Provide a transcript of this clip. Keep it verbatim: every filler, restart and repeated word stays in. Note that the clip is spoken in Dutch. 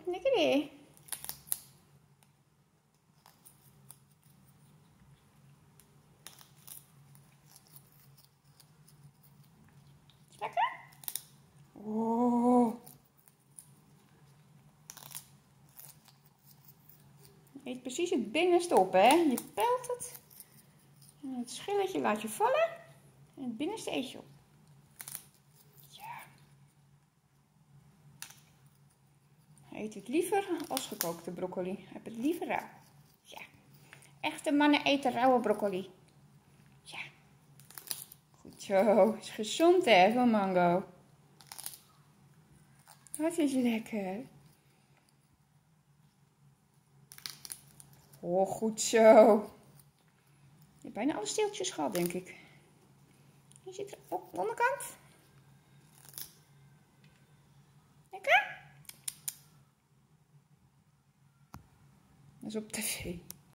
lekker weer. Lekker? Oh. Eet precies het binnenste op, hè? Je pelt het. En het schilletje laat je vallen. En het binnenste eet je op. Ja. Hij eet het liever als gekookte broccoli. Hij heeft het liever rauw. Ja. Echte mannen eten rauwe broccoli. Ja. Goed zo. Is gezond, hè, van mango. Dat is lekker. Oh, goed zo. Je hebt bijna alle steeltjes gehad, denk ik. Hier zit er op de onderkant. Lekker? Dat is op tv.